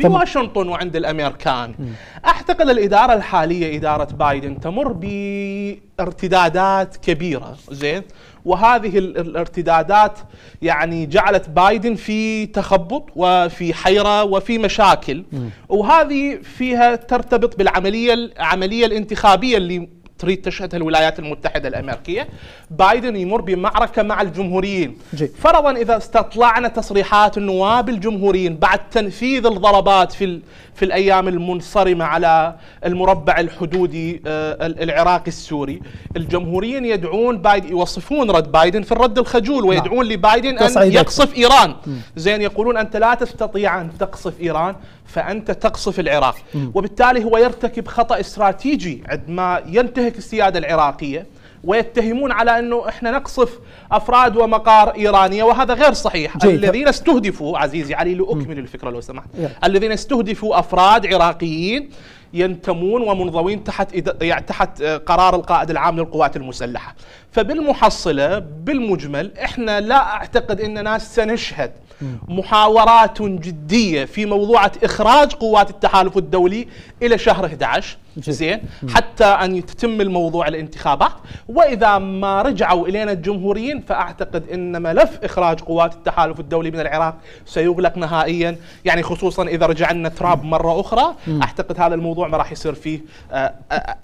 في واشنطن وعند الامريكان. اعتقد الاداره الحاليه اداره بايدن تمر بارتدادات كبيره، زين، وهذه الارتدادات يعني جعلت بايدن في تخبط وفي حيره وفي مشاكل، وهذه فيها ترتبط بالعمليه الانتخابيه اللي تريد تشهدها الولايات المتحدة الأمريكية. بايدن يمر بمعركة مع الجمهوريين. فرضا إذا استطلعنا تصريحات النواب الجمهوريين بعد تنفيذ الضربات في الأيام المنصرمة على المربع الحدودي العراقي السوري، الجمهوريين يدعون بايدن، يوصفون رد بايدن في الرد الخجول، ويدعون لبايدن أن يقصف إيران. زين، يقولون أنت لا تستطيع أن تقصف إيران فأنت تقصف العراق. وبالتالي هو يرتكب خطأ استراتيجي عندما ينتهك السيادة العراقية، ويتهمون على أنه إحنا نقصف أفراد ومقار إيرانية، وهذا غير صحيح. الذين استهدفوا، عزيزي علي لأكمل الفكرة لو سمحت، الذين استهدفوا أفراد عراقيين ينتمون ومنضوين تحت قرار القائد العام للقوات المسلحة. فبالمحصلة بالمجمل احنا لا اعتقد اننا سنشهد محاورات جدية في موضوع اخراج قوات التحالف الدولي الى شهر 11 زين حتى ان تتم الموضوع الانتخابات. واذا ما رجعوا الينا الجمهوريين فاعتقد ان ملف اخراج قوات التحالف الدولي من العراق سيغلق نهائيا، يعني خصوصا اذا رجع لنا ترامب مرة اخرى. اعتقد هذا الموضوع ما راح يصير فيه